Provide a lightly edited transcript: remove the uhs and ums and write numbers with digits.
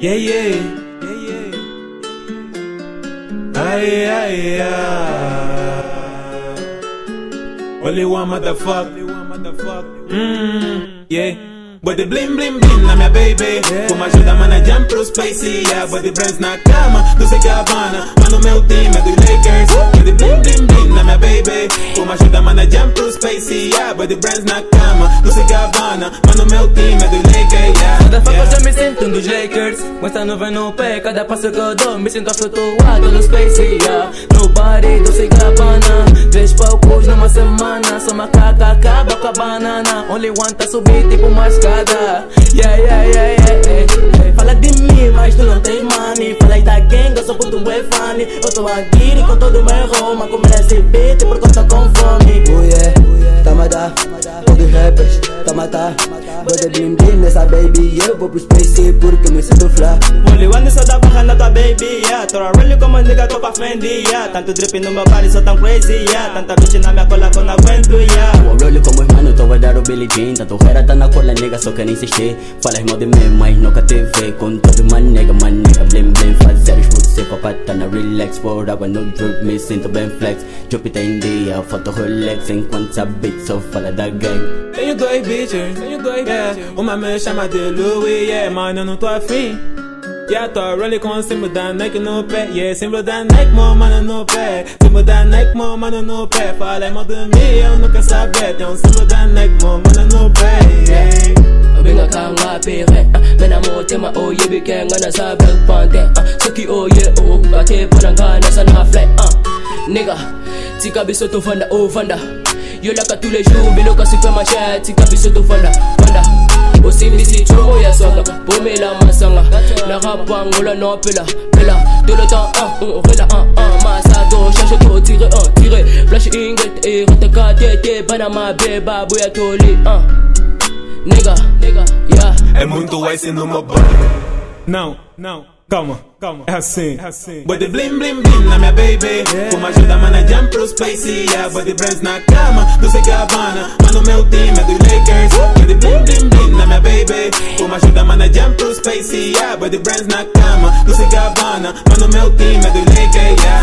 Yeah, yeah. Ay, ay, ay. Only one motherfucker. Yeah. Body blim blim blim na minha baby. Como ajuda mana jump pro space, yeah. Body brands na cama, Dolce Gabbana. Mano meu time é dos Lakers. Body blim blim blim na minha baby. Como ajuda mana jump pro space, yeah. Body brands na cama, Dolce Gabbana. Mano meu time é dos Lakers, yeah. Motherfuckers, eu me sinto dos Lakers. Com essa nuvem no pé, cada passo que eu dou me sinto flutuado no space, yeah. Nobody, Dolce Gabbana. 3 palcos numa semana. Sou macaca, acaba com a banana. Only one tá subir tipo uma escada. Yeah, yeah, yeah, yeah. Fala de mim, mas tu não tens money. Fala da gang, eu sou puto bué funny. Eu tô aqui com todo o meu Roma. Como esse beat porque eu tô com fome. Oh yeah, tamo a dar. Todos rappers, tamo a dar. Body blim blim nessa baby. Eu vou pro space porque me sinto fly. Only one só dá barra na tua baby, yeah. Tô really como nigga, tô pra Fendi, yeah. Tanto drip no meu body, sou tão crazy, yeah. Tanta bitch na minha cola que eu não aguento, yeah. Eu rolho como os mano, tô a dar o Billie Jean. Tanto rera tá na cola, nigga, só quer insistir. Falas mal de mim, mas nunca te vê. Com todo uma nega, blim blim. Fazer você pra tá na relax. Por água no drip, me sinto bem flex. Jupiter em dia, foto Rolex. Enquanto a beat só fala da gang. Tenho dois bitches, yeah. Uma me chama de Louis, yeah. Mano, eu não tô afim. Yeah, tô rolling com o símbolo da Nike no pé. Yeah, símbolo da Nike, mó mano no pé. Símbolo da Nike, mó mano no pé. Fala mal de mim, eu nunca saber. Tem um símbolo da Nike, mó mano no pé, yeah. Binga kanga pere, mena motema oye bikenga na sabe pante. Saki oye o ate ponanga na sana flat. Nigga, tika biso to fanda o fanda. Yo laka tous les jours, bilo ka super manchette. Tika biso to fanda, fanda. Osimi si chomo ya songa, pomela masanga. Na rapangola no pela, pela. Tout le temps, on rela, Masato, cherche to tirer, tirer. Flash inget et rataka tete, banama beba, boya toli, Nigga, yeah. É muito ice no meu body. Não, calma, é assim. Body blim blim blim na minha baby. Como ajuda mana jump pro space, yeah. Body brands na cama, Dolce Gabbana. Mano meu time é dos Lakers. Body blim blim blim na minha baby. Como ajuda mana jump pro space, yeah. Body brands na cama, Dolce Gabbana. Mano meu time é dos Lakers, yeah.